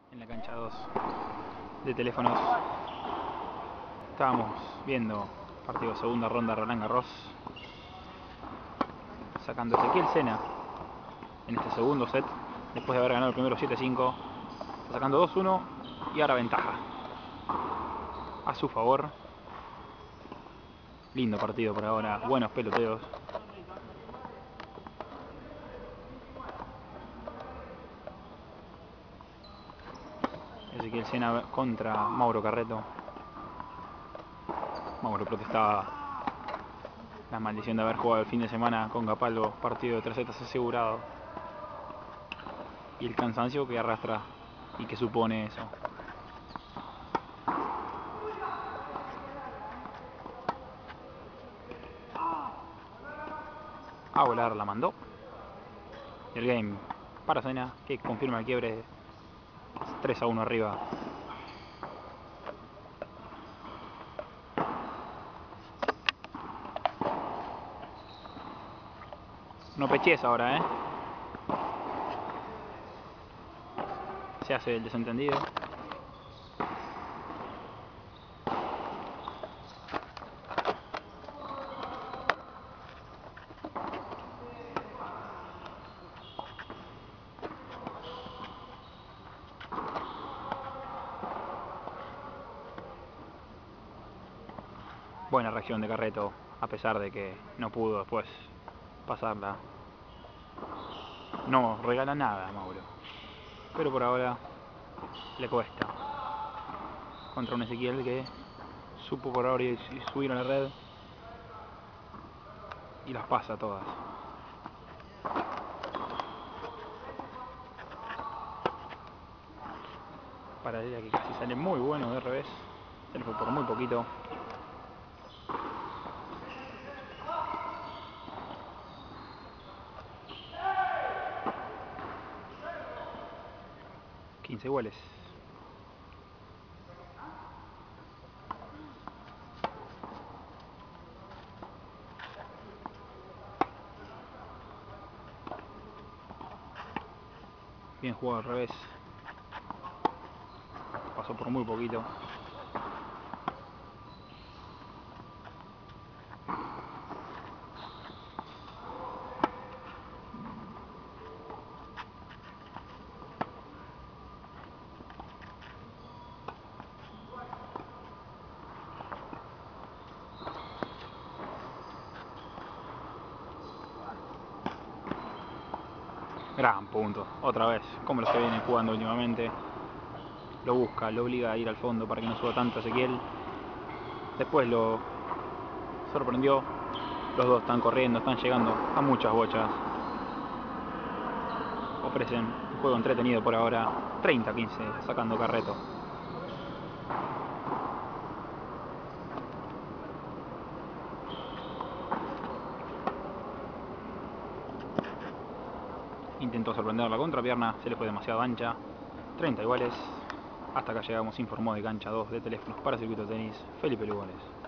En la cancha 2 de teléfonos estábamos viendo partido segunda ronda Roland Garros, sacando Ezequiel Sena en este segundo set después de haber ganado el primero 7-5, está sacando 2-1 y ahora ventaja a su favor. Lindo partido por ahora, buenos peloteos. Ezequiel Sena contra Mauro Carreto. Mauro protestaba la maldición de haber jugado el fin de semana con Capalvo, partido de 3 sets asegurado, y el cansancio que arrastra y que supone eso. A volar la mandó. Y el game para Sena, que confirma el quiebre. 3-1 arriba. No peches ahora, se hace el desentendido. Buena reacción de Carreto, a pesar de que no pudo después pasarla. No regala nada a Mauro, pero por ahora le cuesta. Contra un Ezequiel que supo por ahora subir a la red y las pasa todas. Para ella que casi sale muy bueno de revés, se le fue por muy poquito. Iguales. Bien jugado al revés. Pasó por muy poquito. Gran punto, otra vez, como los que vienen jugando últimamente. Lo busca, lo obliga a ir al fondo para que no suba tanto Ezequiel. Después lo sorprendió. Los dos están corriendo, están llegando a muchas bochas. Ofrecen un juego entretenido por ahora. 30-15 sacando Carreto. Intentó sorprender la contrapierna, se le fue demasiado ancha. 30 iguales. Hasta acá llegamos, informó de cancha 2 de teléfonos para Circuito Tenis Felipe Lugones.